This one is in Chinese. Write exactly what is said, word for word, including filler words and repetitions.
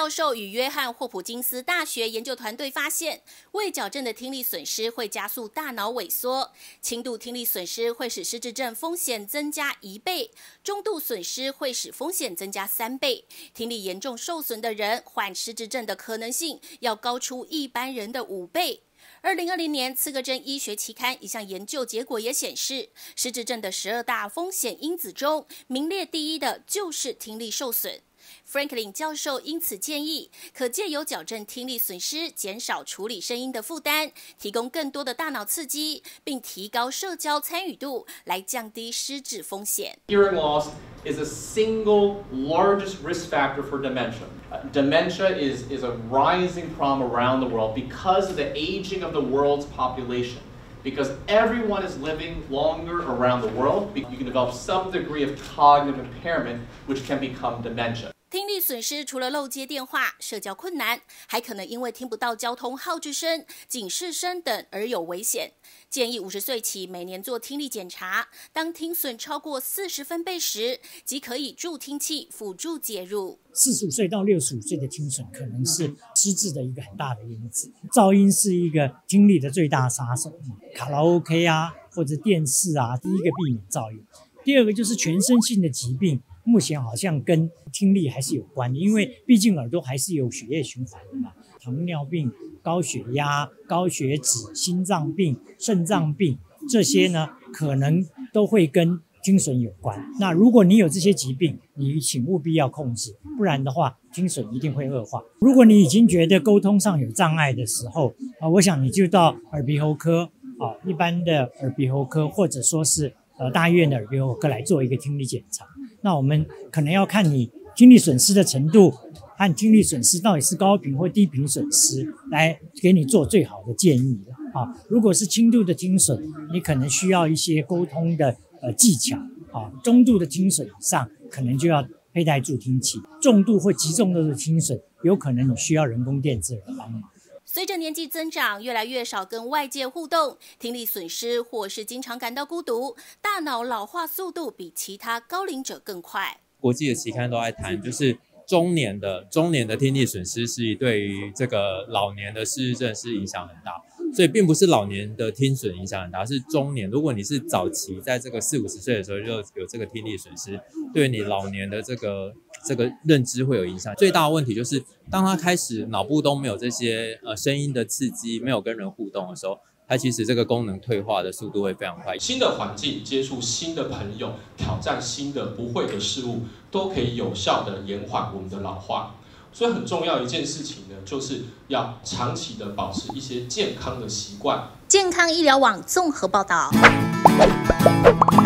教授与约翰霍普金斯大学研究团队发现，未矫正的听力损失会加速大脑萎缩，轻度听力损失会使失智症风险增加一倍，中度损失会使风险增加三倍。听力严重受损的人患失智症的可能性要高出一般人的五倍。二零二零年，《刺格针医学期刊》一项研究结果也显示，失智症的十二大风险因子中，名列第一的就是听力受损。Franklin 教授因此建议，可借由矫正听力损失，减少处理声音的负担，提供更多的大脑刺激，并提高社交参与度，来降低失智风险。 Hearing loss is a single largest risk factor for dementia. Uh, dementia is, is a rising problem around the world because of the aging of the world's population. Because everyone is living longer around the world, you can develop some degree of cognitive impairment, which can become dementia. 听力损失除了漏接电话、社交困难，还可能因为听不到交通号志声、警示声等而有危险。建议五十岁起每年做听力检查，当听损超过四十分贝时，即可以助听器辅助介入。 四十五岁到六十五岁的听损可能是失智的一个很大的因子。噪音是一个听力的最大杀手，卡拉 OK 啊，或者电视啊，第一个避免噪音。第二个就是全身性的疾病。目前好像跟听力还是有关的，因为毕竟耳朵还是有血液循环的嘛。糖尿病、高血压、高血脂、心脏病、肾脏病这些呢，可能都会跟听损有关。那如果你有这些疾病，你请务必要控制，不然的话，听损一定会恶化。如果你已经觉得沟通上有障碍的时候，啊，我想你就到耳鼻喉科啊，一般的耳鼻喉科，或者说是呃大医院的耳鼻喉科来做一个听力检查。那我们可能要看你听力损失的程度和听力损失到底是高频或低频损失，来给你做最好的建议啊。如果是轻度的听损，你可能需要一些沟通的呃技巧啊。中度的听损以上，可能就要佩戴助听器。重度或极重度的听损，有可能你需要人工电治来帮忙。 随着年纪增长，越来越少跟外界互动，听力损失或是经常感到孤独，大脑老化速度比其他高龄者更快。 国际的期刊都在谈，就是中年的中年的听力损失是对于这个老年的失智症是影响很大，所以并不是老年的听损影响很大，是中年。如果你是早期在这个四五十岁的时候就有这个听力损失，对你老年的这个这个认知会有影响。最大的问题就是，当他开始脑部都没有这些呃声音的刺激，没有跟人互动的时候，它其实这个功能退化的速度会非常快。 新的环境、接触新的朋友、挑战新的不会的事物，都可以有效的延缓我们的老化。所以很重要一件事情呢，就是要长期的保持一些健康的习惯。 健康医疗网综合报道。